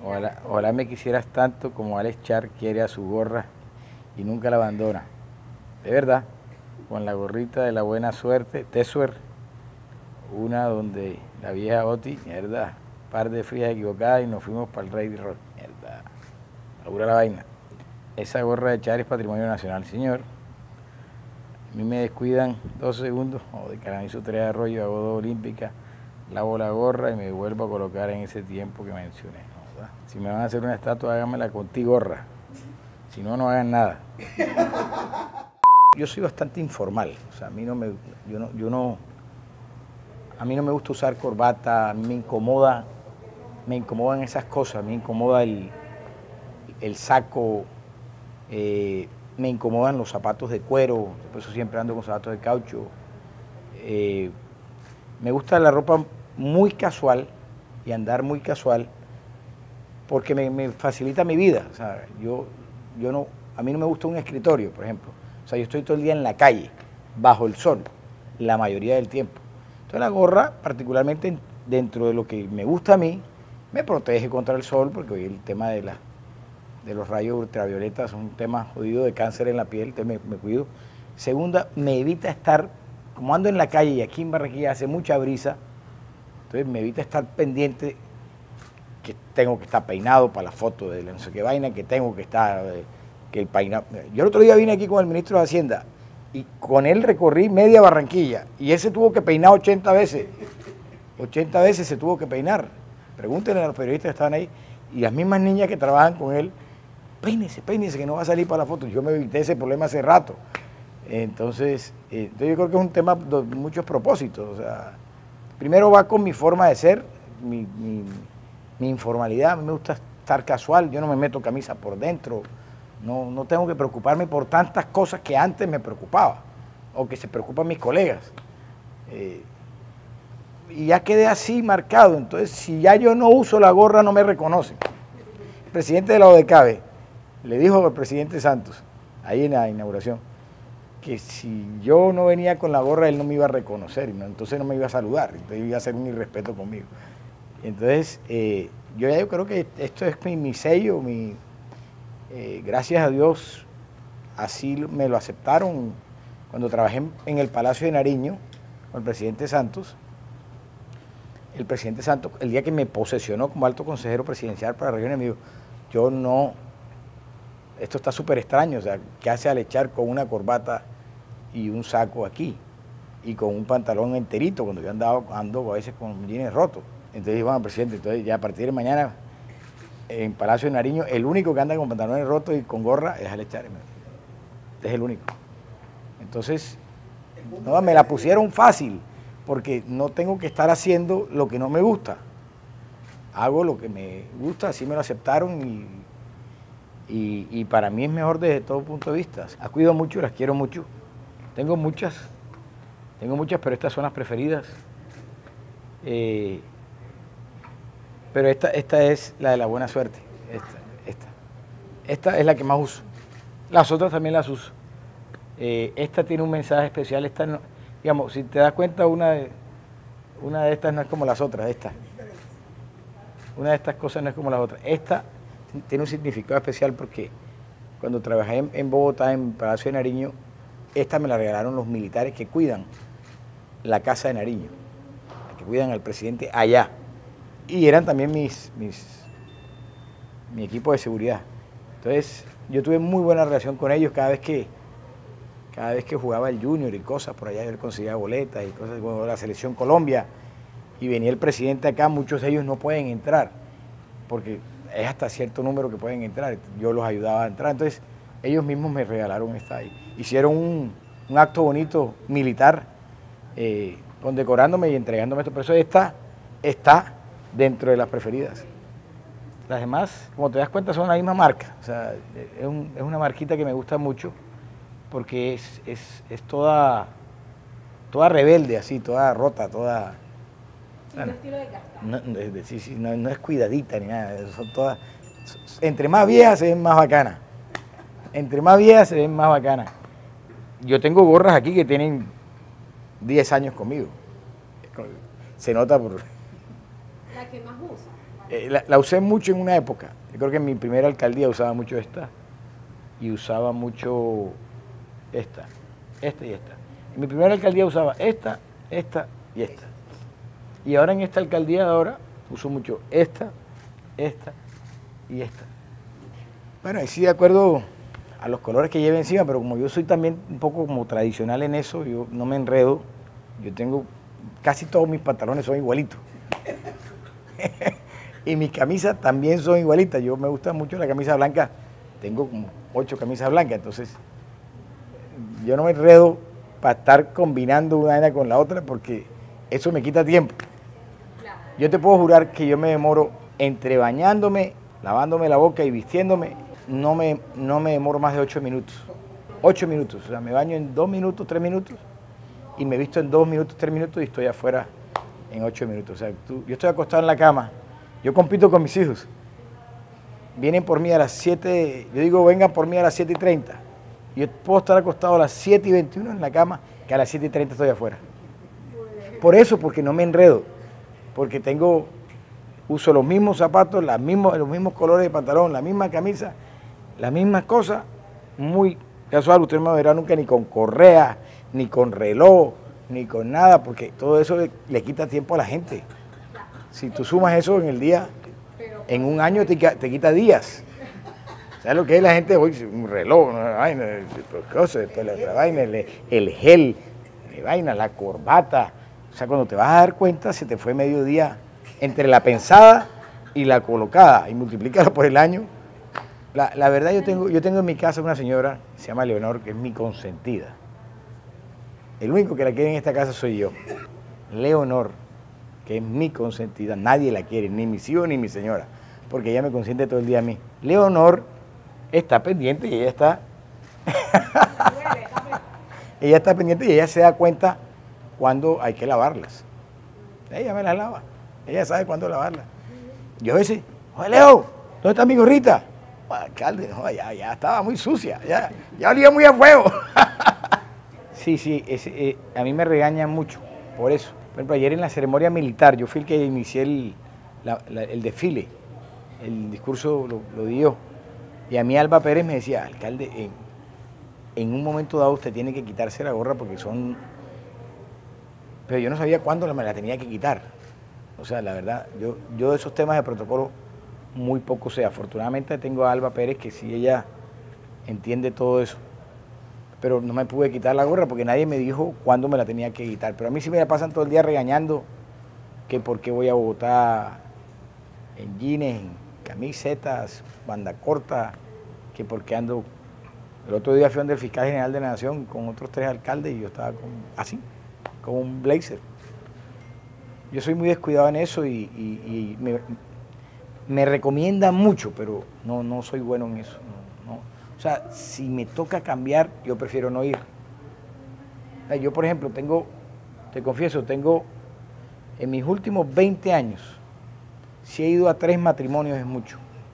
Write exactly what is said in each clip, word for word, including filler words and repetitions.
Ojalá, ojalá me quisieras tanto como Alex Char quiere a su gorra y nunca la abandona. De verdad, con la gorrita de la buena suerte, Tesuer, una donde la vieja Oti, mierda, par de frías equivocadas y nos fuimos para el Rey de Rock, mierda, labura la vaina. Esa gorra de Char es patrimonio nacional, señor. A mí me descuidan dos segundos, o de Caranizo tres de Arroyo, hago dos olímpicas, lavo la gorra y me vuelvo a colocar en ese tiempo que mencioné. ¿No? Si me van a hacer una estatua, háganmela con ti gorra. Si no, no hagan nada. Yo soy bastante informal, o sea, a mí no me, yo no, yo no, a mí no me gusta usar corbata, a mí me incomoda, me incomodan esas cosas, me incomoda el, el saco, eh, me incomodan los zapatos de cuero, por eso siempre ando con zapatos de caucho. Eh, me gusta la ropa muy casual y andar muy casual porque me, me facilita mi vida. O sea, yo, yo no, a mí no me gusta un escritorio, por ejemplo. O sea, yo estoy todo el día en la calle, bajo el sol, la mayoría del tiempo. Entonces la gorra, particularmente dentro de lo que me gusta a mí, me protege contra el sol, porque hoy el tema de, la, de los rayos ultravioletas es un tema jodido de cáncer en la piel, entonces me, me cuido. Segunda, me evita estar, como ando en la calle y aquí en Barranquilla hace mucha brisa, entonces me evita estar pendiente que tengo que estar peinado para la foto de la no sé qué vaina, que tengo que estar, eh, que el peinado. Yo el otro día vine aquí con el ministro de Hacienda y con él recorrí media Barranquilla y ese tuvo que peinar ochenta veces. ochenta veces se tuvo que peinar. Pregúntenle a los periodistas que estaban ahí y las mismas niñas que trabajan con él, peínese, peínese que no va a salir para la foto. Yo me evité ese problema hace rato. Entonces, eh, entonces yo creo que es un tema de muchos propósitos. O sea, primero va con mi forma de ser, mi, mi, mi informalidad. A mí me gusta estar casual, yo no me meto camisa por dentro. No, no tengo que preocuparme por tantas cosas que antes me preocupaba o que se preocupan mis colegas. Eh, y ya quedé así marcado. Entonces, si ya yo no uso la gorra, no me reconocen. El presidente de la ODECABE le dijo al presidente Santos, ahí en la inauguración, que si yo no venía con la gorra, él no me iba a reconocer, ¿no? Entonces no me iba a saludar, entonces iba a hacer un irrespeto conmigo. Entonces, eh, yo ya yo creo que esto es mi, mi sello, mi, eh, gracias a Dios, así me lo aceptaron cuando trabajé en, en el Palacio de Nariño con el presidente Santos. El presidente Santos, el día que me posesionó como alto consejero presidencial para la región, me dijo, yo no, esto está súper extraño, o sea, ¿qué hace Alex Char con una corbata y un saco aquí? Y con un pantalón enterito, cuando yo andaba, ando a veces con jeans rotos. Entonces dije, bueno, presidente, entonces ya a partir de mañana, en Palacio de Nariño, el único que anda con pantalones rotos y con gorra es Alex Char. Es el único. Entonces, no, me la pusieron fácil, porque no tengo que estar haciendo lo que no me gusta. Hago lo que me gusta, así me lo aceptaron y, y, y para mí es mejor desde todo punto de vista. Las cuido mucho, las quiero mucho. Tengo muchas, tengo muchas, pero estas son las preferidas. Eh, pero esta, esta es la de la buena suerte. Esta, esta. Esta es la que más uso. Las otras también las uso. Eh, esta tiene un mensaje especial. Esta no, digamos, si te das cuenta, una de, una de estas no es como las otras. Esta. Una de estas cosas no es como las otras. Esta tiene un significado especial porque cuando trabajé en, en Bogotá, en Palacio de Nariño, esta me la regalaron los militares que cuidan la casa de Nariño, que cuidan al presidente allá. Y eran también mis, mis, mi equipo de seguridad. Entonces, yo tuve muy buena relación con ellos cada vez que, cada vez que jugaba el Junior y cosas, por allá yo conseguía boletas y cosas, bueno, la selección Colombia, y venía el presidente acá, muchos de ellos no pueden entrar, porque es hasta cierto número que pueden entrar, yo los ayudaba a entrar, entonces ellos mismos me regalaron esta ahí. Hicieron un, un acto bonito militar, eh, condecorándome y entregándome esto, pero eso está, está dentro de las preferidas. Las demás, como te das cuenta, son la misma marca, o sea, es, un, es una marquita que me gusta mucho, porque es, es, es toda, toda rebelde, así, toda rota, toda... Sí, un estilo de casta. No, no, sí, sí, no, no es cuidadita ni nada, son todas, entre más viejas se ven más bacanas, entre más viejas se ven más bacanas. Yo tengo gorras aquí que tienen diez años conmigo, se nota por... La que más usa? Eh, la, la usé mucho en una época. Yo creo que en mi primera alcaldía usaba mucho esta y usaba mucho esta, esta y esta. En mi primera alcaldía usaba esta, esta y esta. Y ahora en esta alcaldía de ahora uso mucho esta, esta y esta. Bueno, ahí sí de acuerdo a los colores que lleve encima, pero como yo soy también un poco como tradicional en eso, yo no me enredo, yo tengo, casi todos mis pantalones son igualitos. Y mis camisas también son igualitas, yo me gusta mucho la camisa blanca, tengo como ocho camisas blancas, entonces yo no me enredo para estar combinando una vaina con la otra porque eso me quita tiempo. Yo te puedo jurar que yo me demoro entre bañándome, lavándome la boca y vistiéndome, no me, no me demoro más de ocho minutos. Ocho minutos, o sea, me baño en dos minutos, tres minutos y me visto en dos minutos, tres minutos y estoy afuera en ocho minutos. O sea, tú, yo estoy acostado en la cama, yo compito con mis hijos. Vienen por mí a las siete, yo digo vengan por mí a las siete y treinta. Yo puedo estar acostado a las siete y veintiuno en la cama, que a las siete y treinta estoy afuera. Por eso, porque no me enredo, porque tengo, uso los mismos zapatos, las mismos, los mismos colores de pantalón, la misma camisa, las mismas cosas, muy casual. Usted no me verá nunca ni con correa, ni con reloj, ni con nada, porque todo eso le, le quita tiempo a la gente. Si tú sumas eso en el día, en un año te, te quita días. ¿Sabes lo que es la gente hoy? Un reloj, una vaina, cosas, después la otra vaina, el, el gel, la vaina, la corbata. O sea, cuando te vas a dar cuenta, se te fue medio día entre la pensada y la colocada, y multiplícalo por el año. La, la verdad, yo tengo, yo tengo en mi casa una señora, se llama Leonor, que es mi consentida. El único que la quiere en esta casa soy yo. Leonor, que es mi consentida, nadie la quiere, ni mis hijos ni mi señora, porque ella me consiente todo el día a mí. Leonor está pendiente y ella está... ella está pendiente y ella se da cuenta cuando hay que lavarlas. Ella me las lava, ella sabe cuándo lavarlas. Yo a veces, oye Leo, ¿dónde está mi gorrita? Bueno, alcalde, no, ya, ya estaba muy sucia, ya, ya olía muy a fuego. Sí, sí, es, eh, a mí me regañan mucho por eso. Por ejemplo, ayer en la ceremonia militar, yo fui el que inicié el, la, la, el desfile, el discurso lo, lo dio. Y a mí Alba Pérez me decía, alcalde, en, en un momento dado usted tiene que quitarse la gorra porque son... Pero yo no sabía cuándo me la tenía que quitar. O sea, la verdad, yo, yo de esos temas de protocolo muy poco sé. Afortunadamente tengo a Alba Pérez que sí, ella entiende todo eso. Pero no me pude quitar la gorra porque nadie me dijo cuándo me la tenía que quitar. Pero a mí sí me la pasan todo el día regañando que por qué voy a Bogotá en jeans, en camisetas, banda corta, que por qué ando... El otro día fui donde el fiscal general de la Nación con otros tres alcaldes y yo estaba con, así, con un blazer. Yo soy muy descuidado en eso y, y, y me, me recomiendan mucho, pero no, no soy bueno en eso. No, no. O sea, si me toca cambiar, yo prefiero no ir. Yo, por ejemplo, tengo, te confieso, tengo en mis últimos veinte años, si he ido a tres matrimonios es mucho.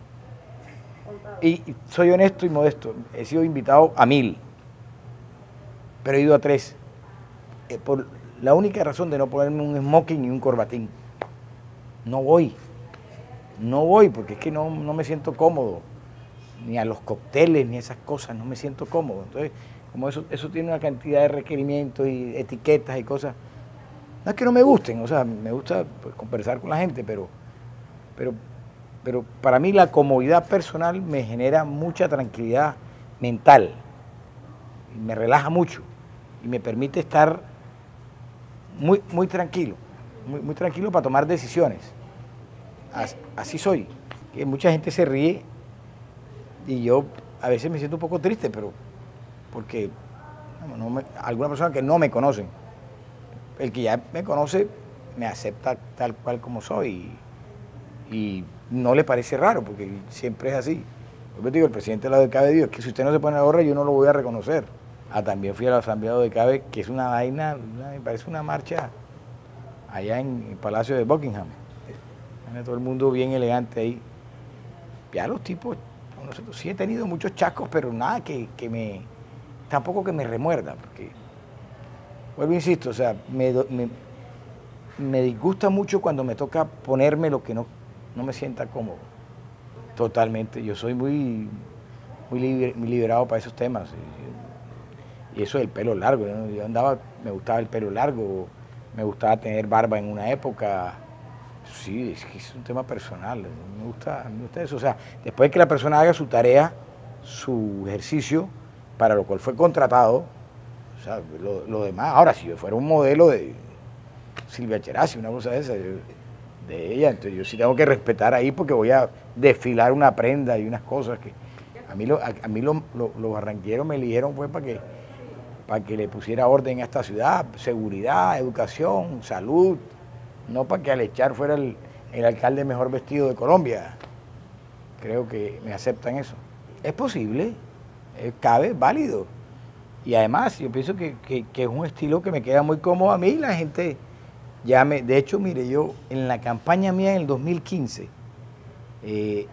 Y, y soy honesto y modesto, he sido invitado a mil, pero he ido a tres. Eh, por la única razón de no ponerme un smoking y un corbatín. No voy, no voy porque es que no, no me siento cómodo. Ni a los cócteles, ni esas cosas, no me siento cómodo. Entonces, como eso, eso tiene una cantidad de requerimientos y etiquetas y cosas, no es que no me gusten, o sea, me gusta pues, conversar con la gente, pero, pero, pero para mí la comodidad personal me genera mucha tranquilidad mental, y me relaja mucho y me permite estar muy, muy tranquilo, muy, muy tranquilo para tomar decisiones. Así, así soy. Que mucha gente se ríe. Y yo a veces me siento un poco triste, pero porque no, no me, alguna persona que no me conocen, el que ya me conoce me acepta tal cual como soy y, y no le parece raro, porque siempre es así. Yo te digo, el presidente de la O D C A B dijo, es que si usted no se pone la gorra yo no lo voy a reconocer. Ah, también fui a la asamblea de O D C A B, que es una vaina, una, me parece una marcha allá en el Palacio de Buckingham. Todo el mundo bien elegante ahí. Ya los tipos... Nosotros sí he tenido muchos chascos, pero nada que, que me, tampoco que me remuerda, porque, vuelvo, insisto, o sea, me, me, me disgusta mucho cuando me toca ponerme lo que no, no me sienta cómodo. Totalmente. Yo soy muy, muy, liber, muy liberado para esos temas. Y, y eso del pelo largo. ¿no? Yo andaba, me gustaba el pelo largo, me gustaba tener barba en una época. Sí, es que es un tema personal. Me gusta, me gusta eso. O sea, después de que la persona haga su tarea, su ejercicio, para lo cual fue contratado, o sea, lo, lo demás. Ahora, si yo fuera un modelo de Silvia Cherasi, una cosa de esa, yo, de ella, entonces yo sí tengo que respetar ahí porque voy a desfilar una prenda y unas cosas que a mí, lo, a, a mí lo, lo, los barranquilleros me eligieron fue para que, para que le pusiera orden a esta ciudad, seguridad, educación, salud, no para que Alechar fuera el, el alcalde mejor vestido de Colombia. Creo que me aceptan eso. Es posible, eh, cabe, válido. Y además yo pienso que, que, que es un estilo que me queda muy cómodo a mí y la gente ya me... De hecho, mire, yo en la campaña mía en el dos mil quince eh,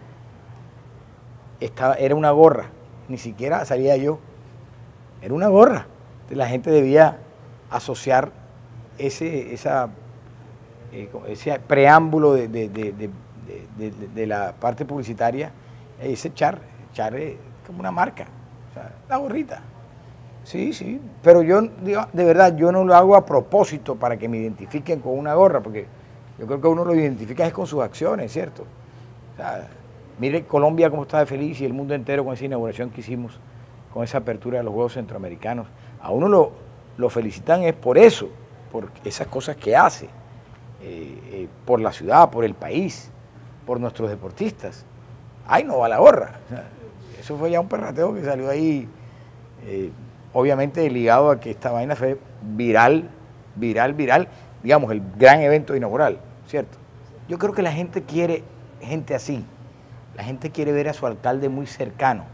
estaba, era una gorra, ni siquiera salía yo, era una gorra. Entonces, la gente debía asociar ese, esa, eh, ese preámbulo de, de, de, de, de, de, de la parte publicitaria, ese char, char es como una marca, o sea, la gorrita. Sí, sí, pero yo, de verdad, yo no lo hago a propósito para que me identifiquen con una gorra, porque yo creo que uno lo identifica es con sus acciones, ¿cierto? O sea, mire Colombia cómo está de feliz y el mundo entero con esa inauguración que hicimos, con esa apertura de los Juegos Centroamericanos. A uno lo, lo felicitan es por eso, por esas cosas que hace, eh, eh, por la ciudad, por el país, por nuestros deportistas. Ay, no va la gorra. O sea, eso fue ya un perrateo que salió ahí... Eh, obviamente ligado a que esta vaina fue viral, viral, viral, digamos, el gran evento inaugural, ¿cierto? Yo creo que la gente quiere gente así, la gente quiere ver a su alcalde muy cercano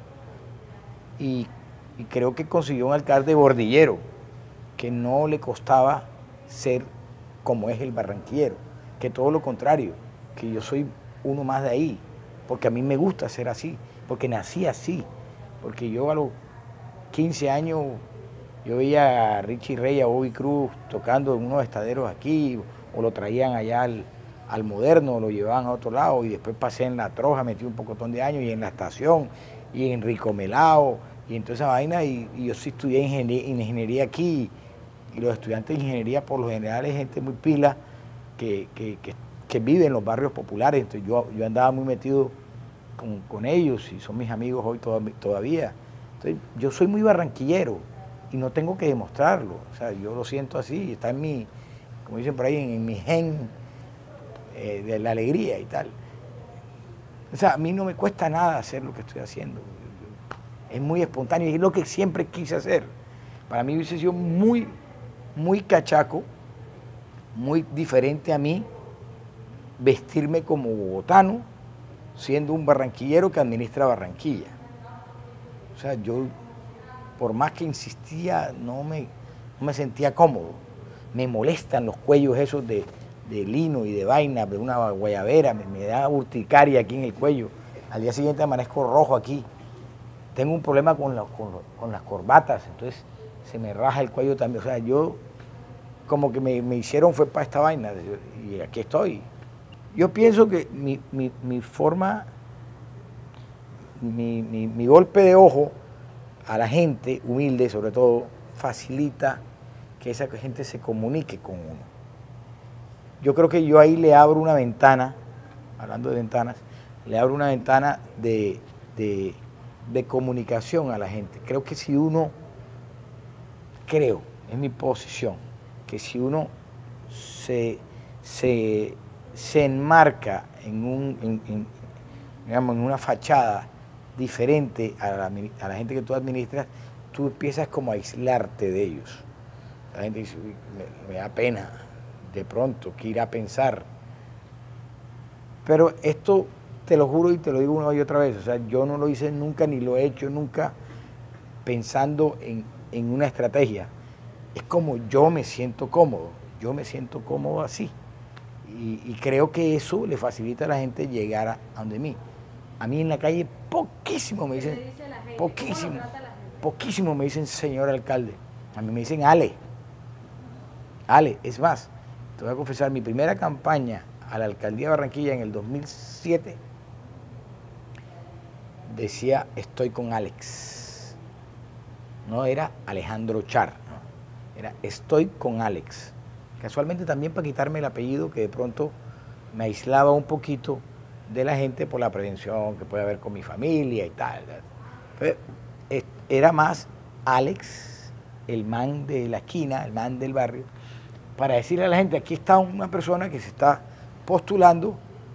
y, y creo que consiguió un alcalde bordillero, que no le costaba ser como es el barranquillero, que todo lo contrario, que yo soy uno más de ahí, porque a mí me gusta ser así, porque nací así, porque yo a los quince años yo veía a Richie Rey, a Bobby Cruz tocando en unos estaderos aquí, o lo traían allá al, al Moderno, o lo llevaban a otro lado, y después pasé en La Troja, metí un pocotón de años, y en La Estación, y en Rico Melao, y en toda esa vaina, y, y yo sí estudié ingeniería, ingeniería aquí, y los estudiantes de ingeniería por lo general es gente muy pila, que, que, que, que vive en los barrios populares, entonces yo, yo andaba muy metido con, con ellos, y son mis amigos hoy todavía. Entonces, yo soy muy barranquillero y no tengo que demostrarlo, o sea, yo lo siento así, está en mi, como dicen por ahí, en, en mi gen eh, de la alegría y tal. O sea, a mí no me cuesta nada hacer lo que estoy haciendo, es muy espontáneo y es lo que siempre quise hacer. Para mí hubiese sido muy, muy cachaco, muy diferente a mí vestirme como bogotano, siendo un barranquillero que administra Barranquilla. O sea, yo, por más que insistía, no me, no me sentía cómodo. Me molestan los cuellos esos de, de lino y de vaina, de una guayabera, me, me da urticaria aquí en el cuello. Al día siguiente amanezco rojo aquí. Tengo un problema con, la, con, con las corbatas, entonces se me raja el cuello también. O sea, yo, como que me, me hicieron fue para esta vaina, y aquí estoy. Yo pienso que mi, mi, mi forma... Mi, mi, mi golpe de ojo a la gente humilde, sobre todo, facilita que esa gente se comunique con uno. Yo creo que yo ahí le abro una ventana, hablando de ventanas, le abro una ventana de, de, de comunicación a la gente. Creo que si uno, creo, es mi posición, que si uno se, se, se enmarca en, un, en, en, digamos, en una fachada diferente a la, a la gente que tú administras, tú empiezas como a aislarte de ellos. La gente dice, me, me da pena de pronto que ir a pensar. Pero esto te lo juro y te lo digo una y otra vez, o sea, yo no lo hice nunca ni lo he hecho nunca pensando en, en una estrategia. Es como yo me siento cómodo, yo me siento cómodo así. Y, y creo que eso le facilita a la gente llegar a, a donde mí. A mí en la calle poquísimo me dicen, poquísimo, poquísimo me dicen señor alcalde. A mí me dicen Ale. Ale, es más, te voy a confesar, mi primera campaña a la alcaldía de Barranquilla en el dos mil siete decía estoy con Alex. No era Alejandro Char, no, era estoy con Alex. Casualmente también para quitarme el apellido que de pronto me aislaba un poquito de la gente por la prevención que puede haber con mi familia y tal. Pero era más Alex, el man de la esquina, el man del barrio, para decirle a la gente, aquí está una persona que se está postulando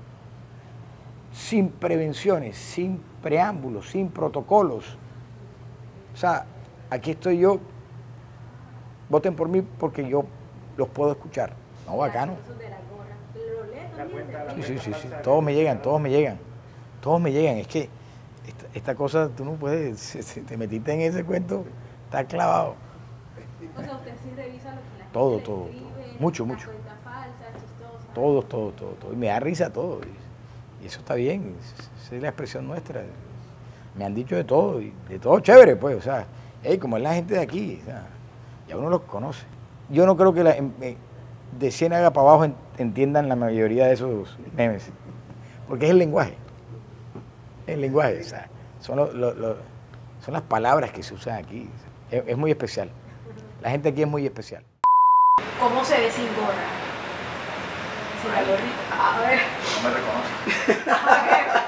sin prevenciones, sin preámbulos, sin protocolos. O sea, aquí estoy yo, voten por mí porque yo los puedo escuchar. No, bacano. Sí, sí, sí, sí, todos me llegan, todos me llegan, todos me llegan. Es que esta, esta cosa, tú no puedes, si te metiste en ese cuento, está clavado. O sea, usted sí revisa lo que la gente Todo, le todo, escribe, todo, mucho, mucho. cuentas falsas, chistosas. Todo, todo, todo, todo. Y me da risa todo. Y, y eso está bien, esa es la expresión nuestra. Me han dicho de todo, y de todo chévere, pues, o sea, hey, como es la gente de aquí, o sea, ya uno los conoce. Yo no creo que la, de Ciénaga para abajo entiendan la mayoría de esos memes, porque es el lenguaje, el lenguaje, o sea, son, lo, lo, lo, son las palabras que se usan aquí, es, es muy especial, la gente aquí es muy especial. ¿Cómo se ve sin gorra? Sin la gorrita. A ver. No me reconoce. A ver.